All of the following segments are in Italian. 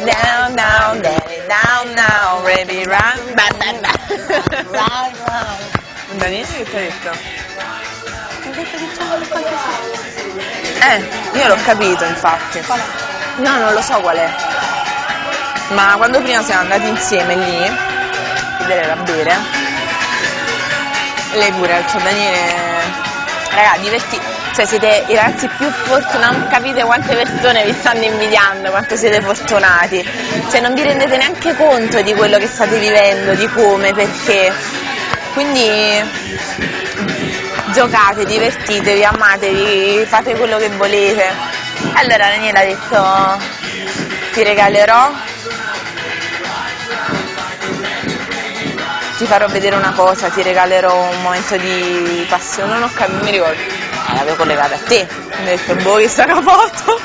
Down, down, down, down, baby, run, ba, ba, ba. Daniele, che ti ha detto? Mi ha detto che c'è qualche Io l'ho capito, infatti. Qual è? No, non lo so qual è. Ma quando prima siamo andati insieme lì, a vedere da bere, lei pure ha detto, Daniele, raga, cioè siete i ragazzi più fortunati, non capite quante persone vi stanno invidiando, quanto siete fortunati. Cioè non vi rendete neanche conto di quello che state vivendo, di come, perché. Quindi giocate, divertitevi, amatevi, fate quello che volete. Allora Daniela ha detto, ti regalerò, ti farò vedere una cosa, ti regalerò un momento di passione, non ho capito, non mi ricordo. L'avevo collegata a te, mi ha detto, boh, che sarà foto.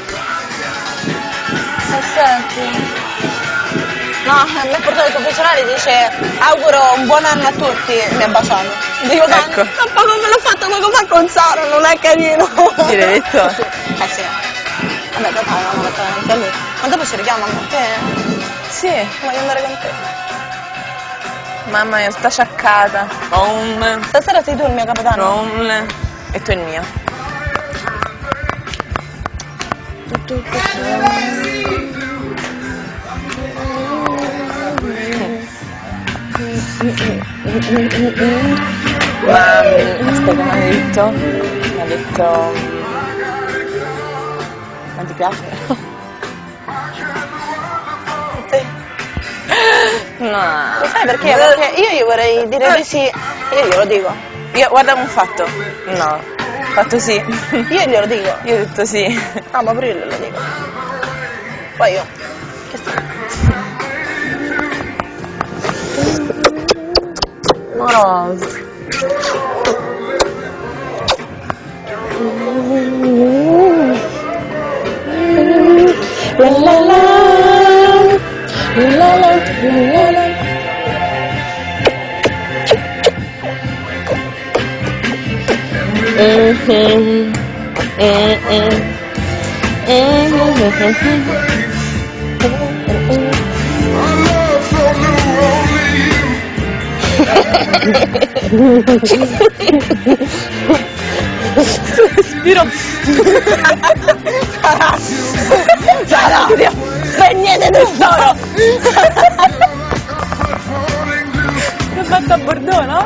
Senti. No, a me ha portato il confessionale, dice auguro un buon anno a tutti, mi ha baciato. Dico, Ecco. ma come me l'ho fatto poco fa con Sara, non è carino. Ti l'hai detto? Sì. Sì. Vabbè, papà avevamo fatto davanti a lui. Ma dopo ci richiamano a te? Sì. Voglio andare con te. Mamma mia, sta sciaccata. Stasera sei tu il mio capitano. E tu il mio. Ma aspetta, mi ha detto. Ma ti piace? Sì. No. Lo sai perché? Perché io gli vorrei dire di sì. Io glielo dico. Guarda come ho fatto. No. Ho fatto sì. Io glielo dico. Io ho detto sì. No, ma pure io glielo dico. Poi io. Che sta? Amoroso. La la la. La la la la. Respiro. Sara! Spegnete tesoro! L'ho fatto a Bordeaux, no?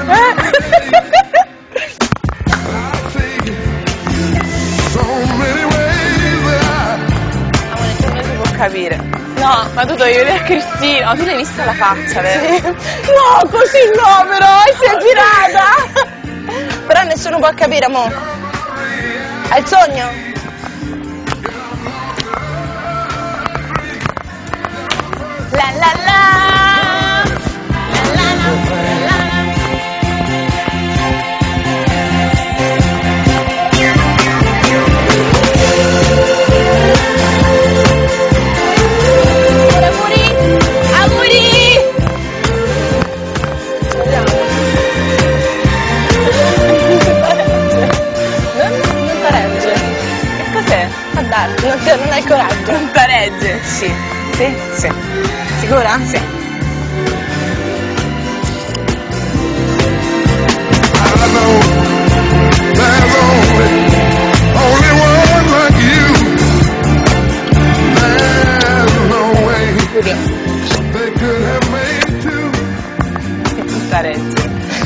Non si può capire. No, Ma tu devi vedere a Cristina. Tu l'hai vista la faccia, vero? no, così no, però, si è girata! Però nessuno può capire, mo. È il sogno? La la la. La la la. Non hai coraggio. Non paregge? Sì. Sì? Sì. Sicura? Sì. Non paregge.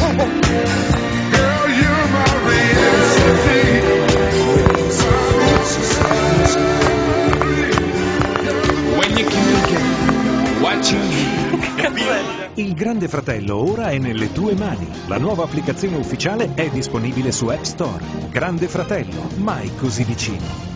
Il Grande Fratello ora è nelle tue mani. La nuova applicazione ufficiale è disponibile su App Store. Grande Fratello, mai così vicino.